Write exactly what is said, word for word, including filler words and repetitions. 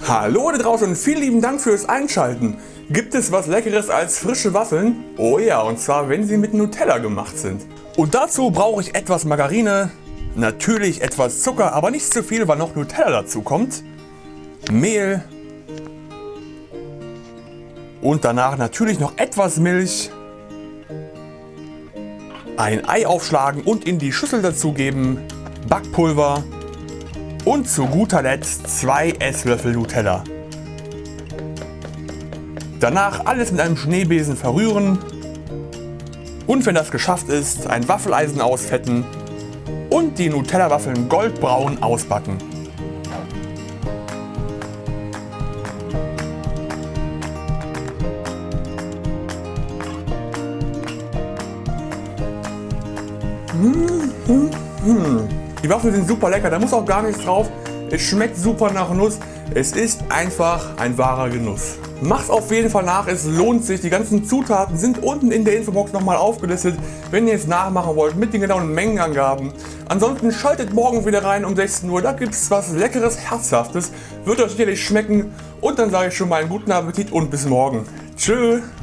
Hallo da draußen und vielen lieben Dank fürs Einschalten. Gibt es was Leckeres als frische Waffeln? Oh ja, und zwar wenn sie mit Nutella gemacht sind. Und dazu brauche ich etwas Margarine, natürlich etwas Zucker, aber nicht zu viel, weil noch Nutella dazu kommt. Mehl. Und danach natürlich noch etwas Milch. Ein Ei aufschlagen und in die Schüssel dazugeben. Backpulver. Und zu guter Letzt zwei Esslöffel Nutella. Danach alles mit einem Schneebesen verrühren. Und wenn das geschafft ist, ein Waffeleisen ausfetten und die Nutella-Waffeln goldbraun ausbacken. Die Waffeln sind super lecker, da muss auch gar nichts drauf. Es schmeckt super nach Nuss. Es ist einfach ein wahrer Genuss. Macht's auf jeden Fall nach, es lohnt sich. Die ganzen Zutaten sind unten in der Infobox nochmal aufgelistet, wenn ihr es nachmachen wollt mit den genauen Mengenangaben. Ansonsten schaltet morgen wieder rein um sechzehn Uhr, da gibt es was Leckeres, Herzhaftes. Wird euch sicherlich schmecken und dann sage ich schon mal einen guten Appetit und bis morgen. Tschö.